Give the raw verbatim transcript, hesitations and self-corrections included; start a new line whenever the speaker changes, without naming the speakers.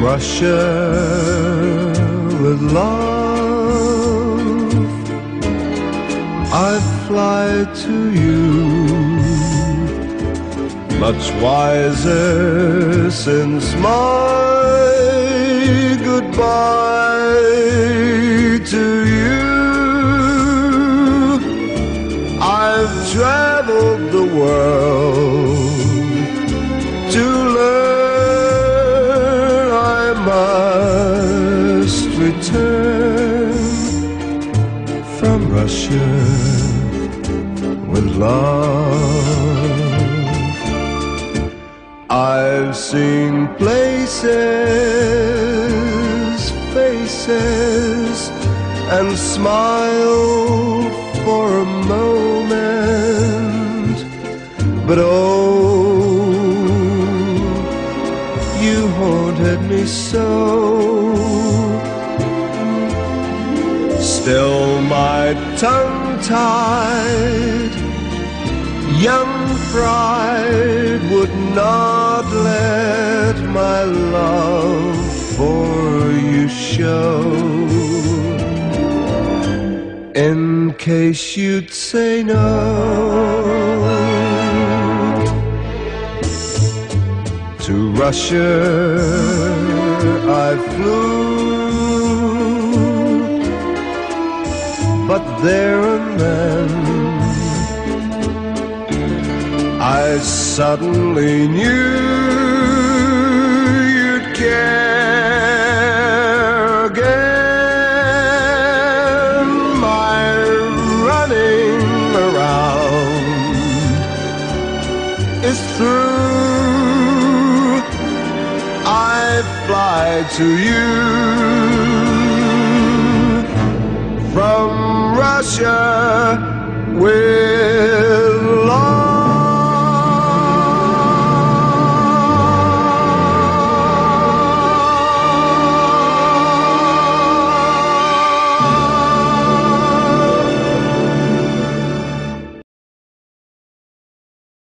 Russia with love, I'd fly to you, much wiser since my goodbye to you. I've traveled the world to learn I must return from Russia with love. I've seen places, faces, and smiled for a moment, but oh, you haunted me so. Still my tongue-tied young pride would not let my love for you show, in case you'd say no. To Russia I flew, but there and then I suddenly knew you'd care again. My running around is through. I fly to you from Russia with